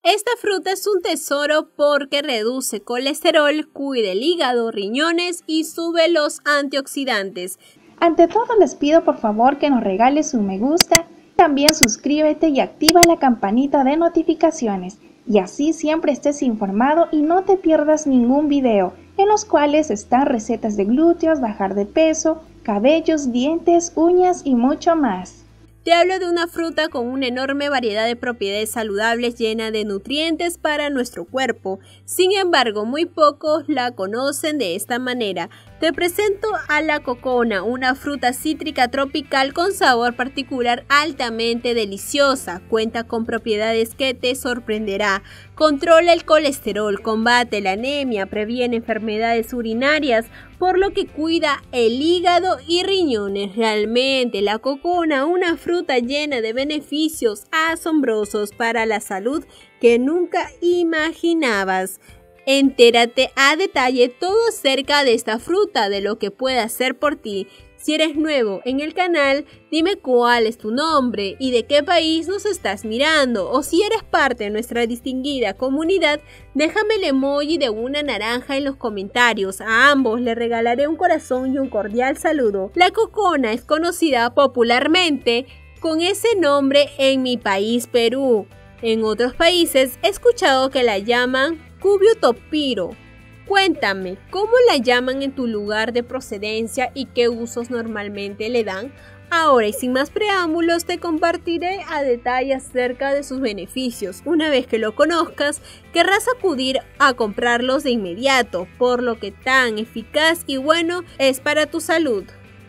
Esta fruta es un tesoro porque reduce colesterol, cuida el hígado, riñones y sube los antioxidantes. Ante todo les pido por favor que nos regales un me gusta, también suscríbete y activa la campanita de notificaciones y así siempre estés informado y no te pierdas ningún video en los cuales están recetas de glúteos, bajar de peso, cabellos, dientes, uñas y mucho más. Te hablo de una fruta con una enorme variedad de propiedades saludables llena de nutrientes para nuestro cuerpo. Sin embargo, muy pocos la conocen de esta manera. Te presento a la cocona, una fruta cítrica tropical con sabor particular altamente deliciosa. Cuenta con propiedades que te sorprenderá. Controla el colesterol, combate la anemia, previene enfermedades urinarias, por lo que cuida el hígado y riñones. Realmente la cocona, una fruta llena de beneficios asombrosos para la salud que nunca imaginabas. Entérate a detalle todo acerca de esta fruta, de lo que puede hacer por ti. Si eres nuevo en el canal, dime cuál es tu nombre y de qué país nos estás mirando. O si eres parte de nuestra distinguida comunidad, déjame el emoji de una naranja en los comentarios. A ambos les regalaré un corazón y un cordial saludo. La cocona es conocida popularmente con ese nombre en mi país, Perú. En otros países he escuchado que la llaman Cubio topiro. Cuéntame, ¿cómo la llaman en tu lugar de procedencia y qué usos normalmente le dan? Ahora y sin más preámbulos te compartiré a detalle acerca de sus beneficios. Una vez que lo conozcas, querrás acudir a comprarlos de inmediato, por lo que tan eficaz y bueno es para tu salud.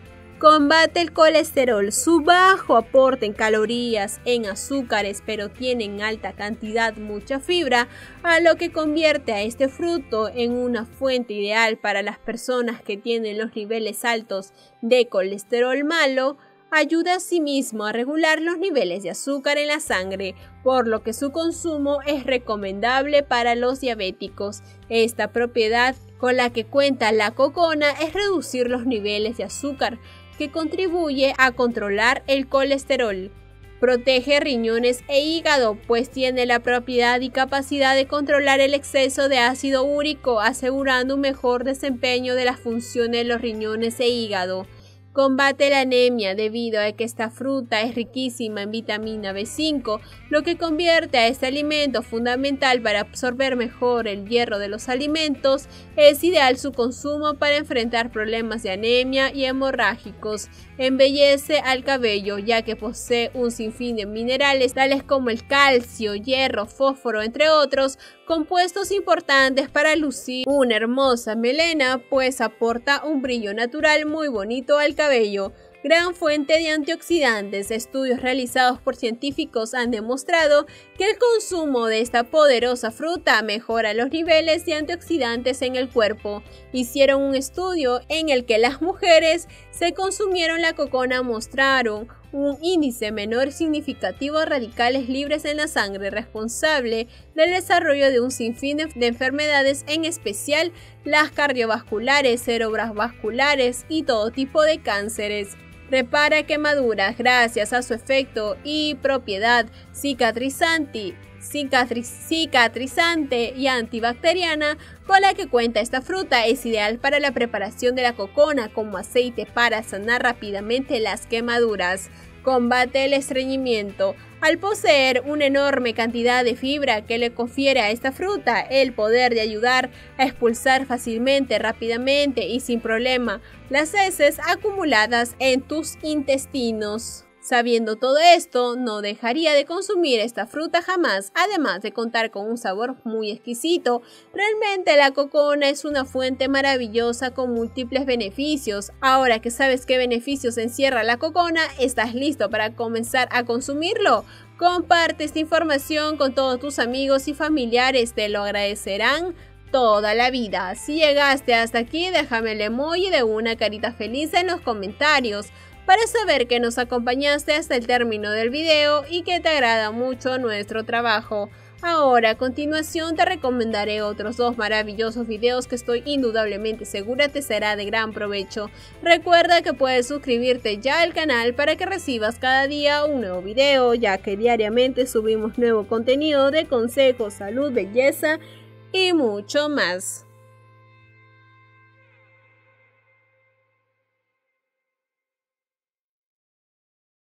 Combate el colesterol. Su bajo aporte en calorías, en azúcares, pero tiene en alta cantidad mucha fibra, a lo que convierte a este fruto en una fuente ideal para las personas que tienen los niveles altos de colesterol malo. Ayuda asimismo a regular los niveles de azúcar en la sangre, por lo que su consumo es recomendable para los diabéticos. Esta propiedad con la que cuenta la cocona es reducir los niveles de azúcar, que contribuye a controlar el colesterol. Protege riñones e hígado, pues tiene la propiedad y capacidad de controlar el exceso de ácido úrico, asegurando un mejor desempeño de las funciones de los riñones e hígado. Combate la anemia debido a que esta fruta es riquísima en vitamina B5, lo que convierte a este alimento fundamental para absorber mejor el hierro de los alimentos. Es ideal su consumo para enfrentar problemas de anemia y hemorrágicos. Embellece al cabello ya que posee un sinfín de minerales tales como el calcio, hierro, fósforo, entre otros, compuestos importantes para lucir una hermosa melena, pues aporta un brillo natural muy bonito al cabello. Gran fuente de antioxidantes. Estudios realizados por científicos han demostrado que el consumo de esta poderosa fruta mejora los niveles de antioxidantes en el cuerpo. Hicieron un estudio en el que las mujeres se consumieron la cocona mostraron un índice menor significativo de radicales libres en la sangre, responsable del desarrollo de un sinfín de enfermedades, en especial las cardiovasculares, cerebrovasculares y todo tipo de cánceres. Repara quemaduras gracias a su efecto y propiedad cicatrizante y antibacteriana con la que cuenta esta fruta. Es ideal para la preparación de la cocona como aceite para sanar rápidamente las quemaduras. Combate el estreñimiento. Al poseer una enorme cantidad de fibra que le confiere a esta fruta el poder de ayudar a expulsar fácilmente, rápidamente y sin problema las heces acumuladas en tus intestinos. Sabiendo todo esto, no dejaría de consumir esta fruta jamás, además de contar con un sabor muy exquisito. Realmente la cocona es una fuente maravillosa con múltiples beneficios. Ahora que sabes qué beneficios encierra la cocona, ¿estás listo para comenzar a consumirlo? Comparte esta información con todos tus amigos y familiares, te lo agradecerán toda la vida. Si llegaste hasta aquí, déjame el emoji de una carita feliz en los comentarios para saber que nos acompañaste hasta el término del video y que te agrada mucho nuestro trabajo. Ahora, a continuación te recomendaré otros 2 maravillosos videos que estoy indudablemente segura te será de gran provecho. Recuerda que puedes suscribirte ya al canal para que recibas cada día un nuevo video, ya que diariamente subimos nuevo contenido de consejos, salud, belleza y mucho más.